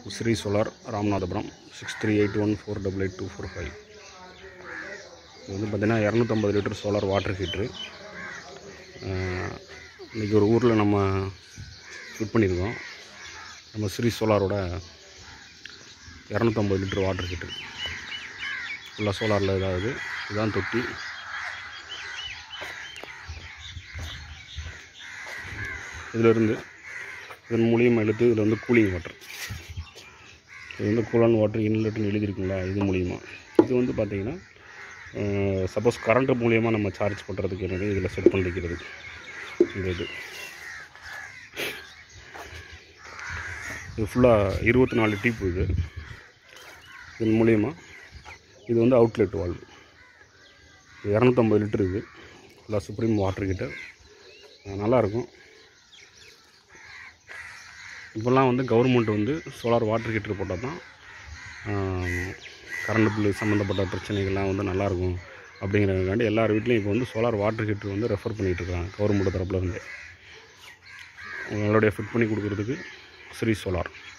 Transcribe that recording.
Sri Solar Ramanathapuram 6381488245. இது வந்து பார்த்தீங்கன்னா 250 லிட்டர் சோலார் வாட்டர் ஹீட்ரு. இன்றைக்கி ஒரு ஊரில் நம்ம ஃபிட் பண்ணியிருக்கோம். நம்ம ஸ்ரீ சோலாரோட 250 லிட்டர் வாட்டர் ஹீட்ரு ஃபுல்லாக சோலாரில் இதாகுது. இதுதான் தொட்டி. இதிலிருந்து இதன் மூலியமாக எடுத்து இதில் வந்து கூலிங் வாட்டர், இது வந்து கூலான் வாட்டர் இன்லெட்னு எழுதியிருக்குங்களா, இது மூலிமா. இது வந்து பார்த்திங்கன்னா சப்போஸ் கரண்ட்டு மூலியமாக நம்ம சார்ஜ் பண்ணுறதுக்கு என்னது இதில் செட் பண்ணிக்கிறது. இந்த இது ஃபுல்லாக 24 டியூப். இதன் மூலிமா இது வந்து அவுட்லெட் வால்வு. 250 லிட்டர். இது ஃபுல்லாக சுப்ரீம் வாட்டர் ஹீட்டர். நல்லாயிருக்கும். இப்போல்லாம் வந்து கவர்மெண்ட் வந்து சோலார் வாட்டர் ஹீட்டர் போட்டால் தான் கரண்ட் பில்லு சம்மந்தப்பட்ட பிரச்சனைகள்லாம் வந்து நல்லாயிருக்கும் அப்படிங்கிறதுக்காண்டி எல்லார் வீட்லேயும் இப்போ வந்து சோலார் வாட்டர் ஹீட்டர் வந்து ரெஃபர் பண்ணிகிட்ருக்காங்க கவர்மெண்ட் தரப்புலேருந்து. உங்களுடைய ஃபிட் பண்ணி கொடுக்குறதுக்கு ஸ்ரீ சோலார்.